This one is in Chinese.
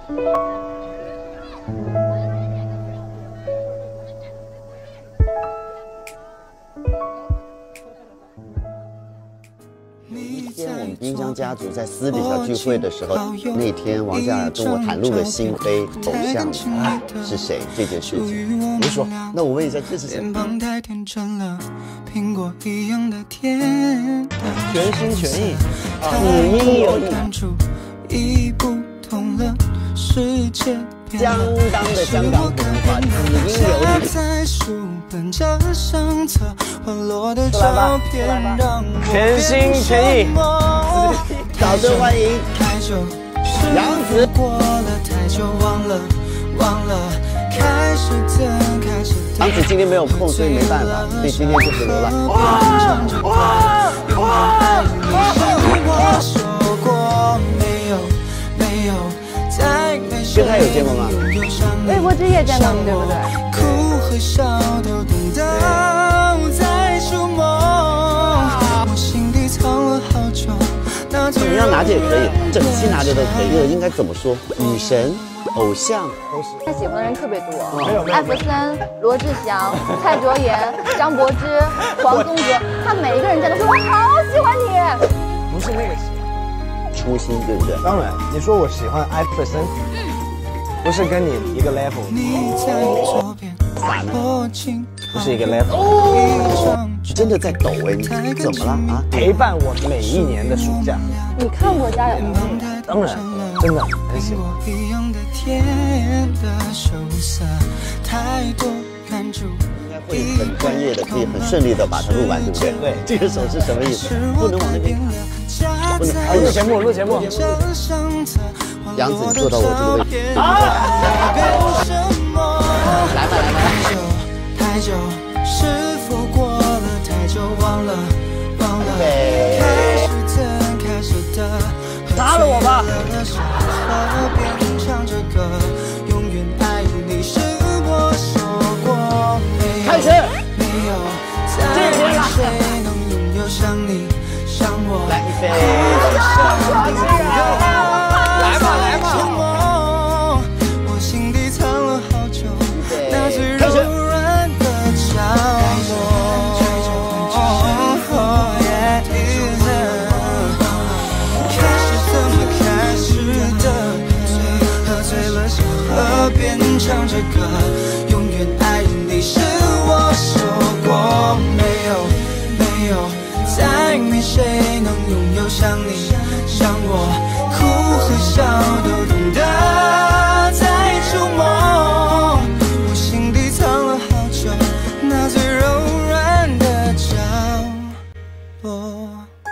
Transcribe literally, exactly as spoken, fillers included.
今天我们滨江家族在私底下聚会的时候，那天王嘉尔跟我袒露了心扉，偶像是谁这件事情。你说，那我问一下，这是谁？ 全心全意， 子应有意。相当的香港普通话，子应有意。 出来吧，出来吧，全心全意。 掌声欢迎杨紫。杨紫今天没有空，所以没办法，所以今天就是流浪。哇哇哇！跟他有见过吗？ 微博之夜见到你，对不对？ 你要拿着也可以，整期拿着都可以。这个应该怎么说？女神、偶像都是。 他喜欢的人特别多，艾弗森、罗志祥、蔡卓妍、张柏芝、黄宗泽，他每一个人见都说我好喜欢你。 不是那个喜欢，初心对不对？ 当然，你说我喜欢艾弗森，不是跟你一个 level， 咋呢？ 不是一个 level。哦， 真的在抖哎，你怎么了啊？ 陪伴我每一年的暑假。 你看过《家有儿女》？ 当然，真的很喜欢。 应该会很专业的，可以很顺利的把它录完，对不对？ 对， 这个手是什么意思？不能往那边看，不能。 啊，录节目，录节目。 杨紫，你坐到我这个位置。啊！来吧，来吧。对。 拿了我吧。开始。这边了。 来一杯。 来吧，来吧。开始。 边唱着歌，永远爱你是我说过没有没有，再没谁能拥有像你像我，哭和笑都懂得在触摸，我心底藏了好久那最柔软的角落。